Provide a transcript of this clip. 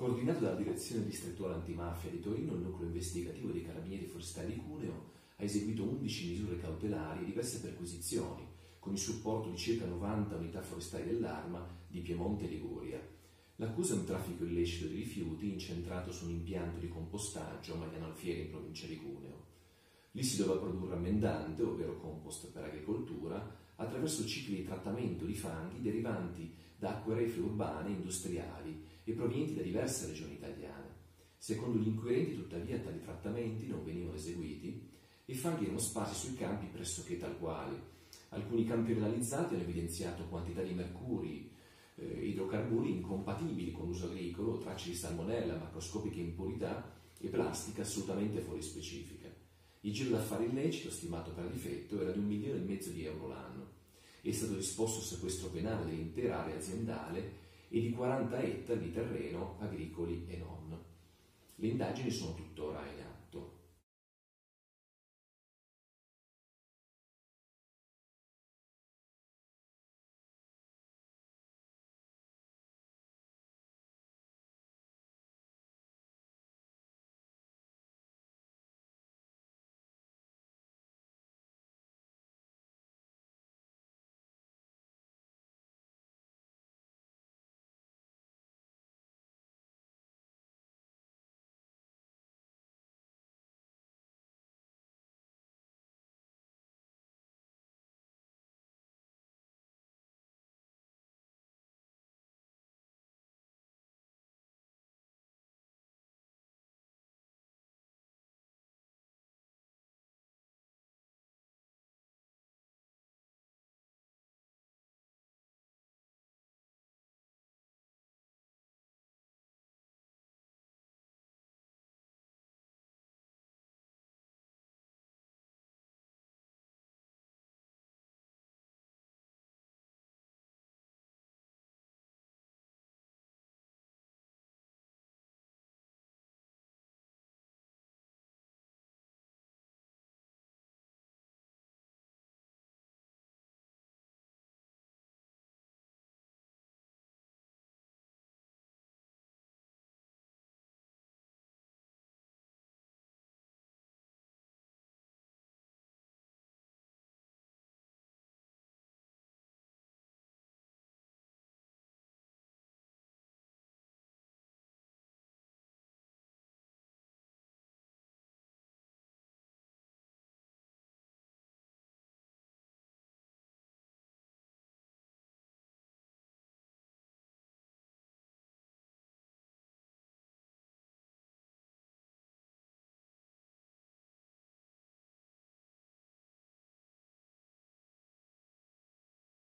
Coordinato dalla Direzione Distrettuale Antimafia di Torino, il nucleo investigativo dei Carabinieri Forestali di Cuneo ha eseguito 11 misure cautelari e diverse perquisizioni, con il supporto di circa 90 unità forestali dell'Arma di Piemonte e Liguria. L'accusa è un traffico illecito di rifiuti incentrato su un impianto di compostaggio a Magliano Alfieri in provincia di Cuneo. Lì si doveva produrre ammendante, ovvero compost per agricoltura, attraverso cicli di trattamento di fanghi derivanti da acque reflue urbane e industriali e provenienti da diverse regioni italiane. Secondo gli inquirenti, tuttavia, tali trattamenti non venivano eseguiti e i fanghi erano sparsi sui campi pressoché tal quali. Alcuni campi realizzati hanno evidenziato quantità di mercuri, idrocarburi incompatibili con l'uso agricolo, tracce di salmonella, macroscopiche impurità e plastica assolutamente fuori specifica. Il giro d'affari illecito, stimato per difetto, era di 1,5 milioni di euro l'anno. È stato disposto il sequestro penale dell'intera area aziendale e di 40 ettari di terreno agricoli e non. Le indagini sono tuttora in atto.